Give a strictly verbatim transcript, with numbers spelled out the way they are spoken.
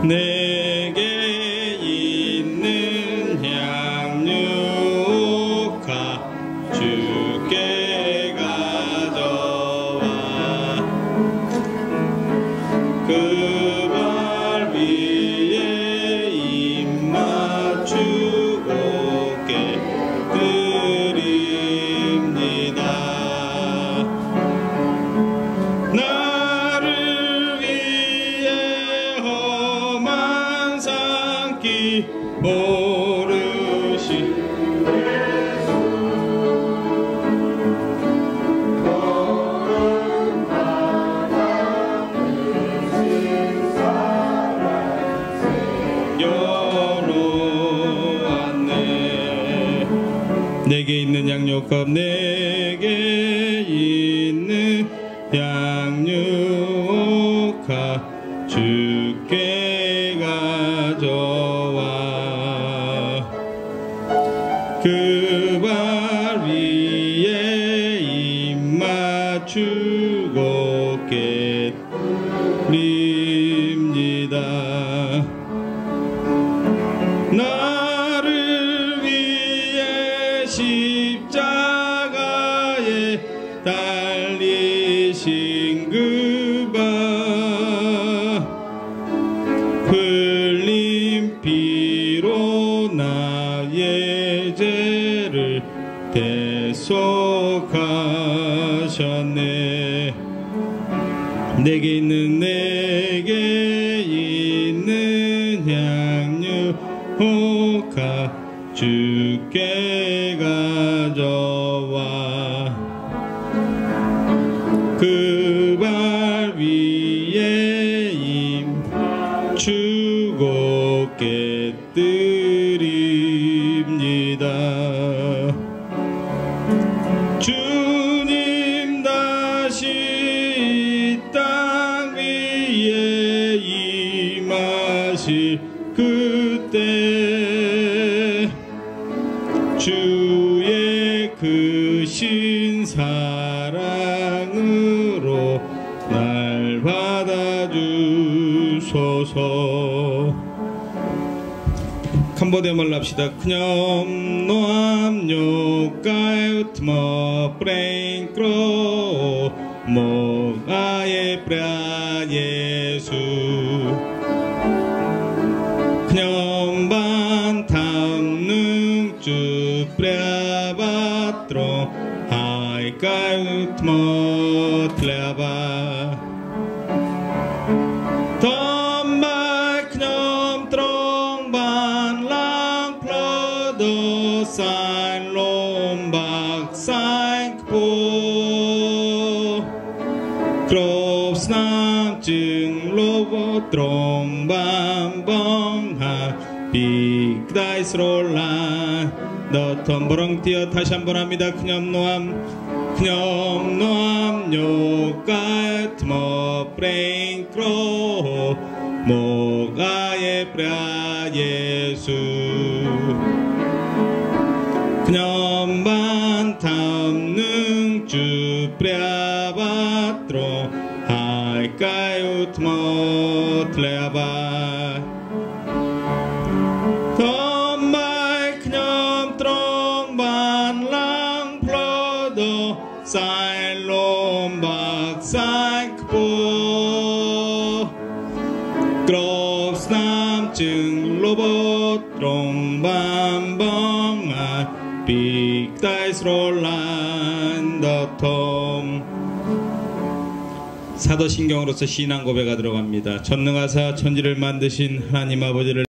내게 있는 향유가 주께 가져와 그 발 위에 입 맞추고 깨뜨립니다. 나를 위해 험한 산길 모르시 내게 있는 양육값 내게 있는 양육값 주께 가져와 그 발 위에 입 맞추고 깨뜨립니다. 십자가에 달리신 그 발 흘린 피로 나의 죄를 대속하셨네. 내게 있는 내게 있는 향유가 주께 가져와 그 발 위에 입 주고 깨뜨립니다. 주님 다시 땅 위에 임하실 그때 주의 크신 사랑으로 날 받아주소서. 캄보디아말 합시다. 그념 노암 요가에 트머 프랭크로 모아에 프라 예수 그념 반탐능 주 프레바트로 하이카이 트머 틀레바 덤바이 그념 트롱 반랑 플러도 사인 롬박 사인 크포 크롭스 남증 로보 트롱 반봉하 빅다이스롤란 너 덤버렁 뛰어 다시 한번 합니다. 그념 노암 그념 노암 요가 트머 프랭크로 모가에 프라 예수 그념 반탐능 주 프레바트로 하이카유 트머 틀레바 덤바이 그념 트롱 반랑 플러도 사인 롬박 사인 크포 크롭스 남증 로봇 트롱 반봉아 빅다이스롤란 더톰 사도신경으로서 신앙 고백가 들어갑니다. 전능하사 천지를 만드신 하나님 아버지를